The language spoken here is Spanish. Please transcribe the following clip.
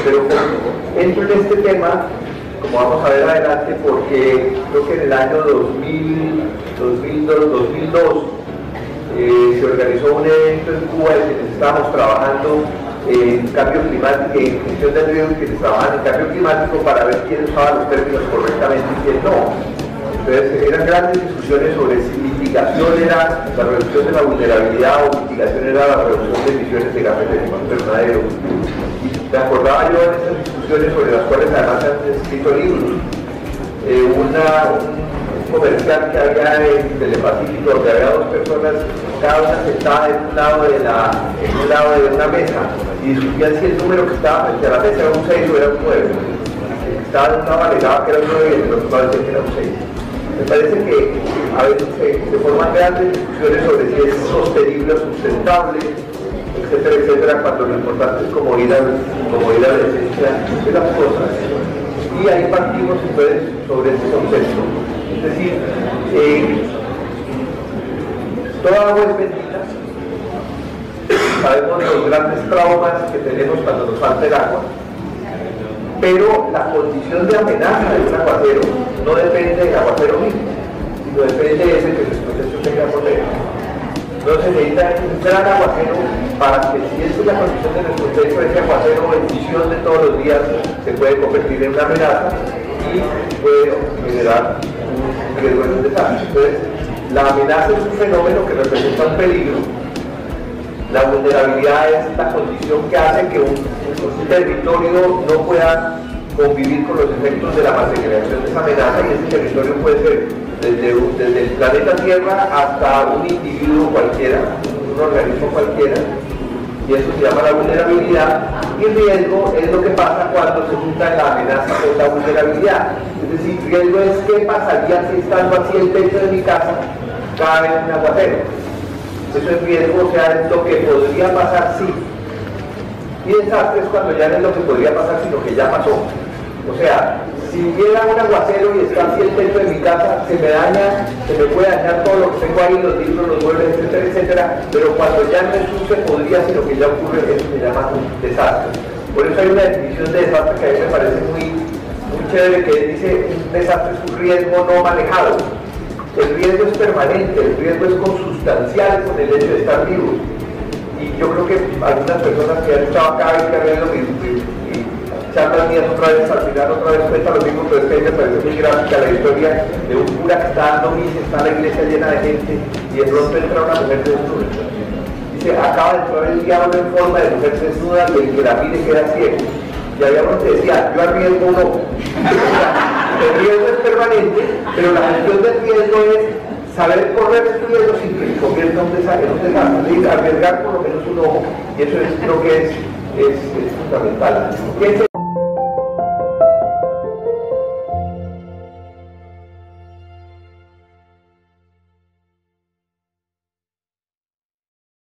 Pero entro en este tema, como vamos a ver adelante, porque creo que en el año 2002 se organizó un evento en Cuba en el que estábamos trabajando en cambio climático, en gestión del riesgo, que trabajaban en cambio climático para ver quién usaba los términos correctamente y quién no. Entonces eran grandes discusiones sobre si mitigación era la reducción de la vulnerabilidad o mitigación era la reducción de emisiones de gases de efecto invernadero. Y me acordaba yo en esas discusiones sobre las cuales además se han escrito libros. Un comercial que había en Telepacífico, donde había dos personas, cada una sentada en un lado de una mesa, y discutían si el número que estaba frente a la mesa era un 6 o era un 9. El que estaba en un lado alegaba que era un 9 y el otro lado decía que era un 6. Me parece que a veces se forman grandes discusiones sobre si es sostenible o sustentable, etcétera, etcétera, cuando lo importante es como ir a la esencia de las cosas. Y ahí partimos entonces sobre este concepto. Es decir, toda agua es bendita. Sabemos los grandes traumas que tenemos cuando nos falta el agua, pero la condición de amenaza de un aguacero no depende del aguacero mismo, sino depende de ese que el proceso tenga por dentro. No se necesita un gran aguacero para que, si esa es la condición de nuestro techo, ese aguacero en función de todos los días se puede convertir en una amenaza y puede generar un riesgo de un desastre. Entonces, la amenaza es un fenómeno que representa un peligro. La vulnerabilidad es la condición que hace que un territorio no pueda convivir con los efectos de la materialización de esa amenaza, y ese territorio puede ser desde el planeta Tierra hasta un individuo cualquiera, un organismo cualquiera, y eso se llama la vulnerabilidad. Y riesgo es lo que pasa cuando se junta la amenaza con la vulnerabilidad. Es decir, riesgo es qué pasaría si, estando así el techo de mi casa, cae en un aguacero. Eso es riesgo, o sea, es lo que podría pasar sí. Y desastre es cuando ya no es lo que podría pasar, sino que ya pasó. O sea, si hubiera un aguacero y está así el techo de mi casa, se me daña, se me puede dañar todo lo que tengo ahí, los libros, los muebles, etcétera, etcétera, pero cuando ya no es un se podría, sino que ya ocurre, eso se llama un desastre. Por eso hay una definición de desastre que a mí me parece muy chévere, que dice: un desastre es un riesgo no manejado. El riesgo es permanente, el riesgo es consustancial con el hecho de estar vivos. Y yo creo que algunas personas que han estado acá y que han leído mis charlas mías otra vez, al final otra vez cuenta lo mismo, pero es que a mí me parece muy gráfica la historia de un cura que está dando misa, está la iglesia llena de gente, y de pronto entra una mujer desnuda. Dice: acaba de entrar el diablo en forma de mujer desnuda, y el que la mire queda ciego. Y había uno que decía: yo arriesgo un ojo. El riesgo es permanente, pero la gestión del riesgo es saber correr el riesgo sin que se convierta en un desastre, arriesgar por lo menos un ojo, y eso es lo que es fundamental.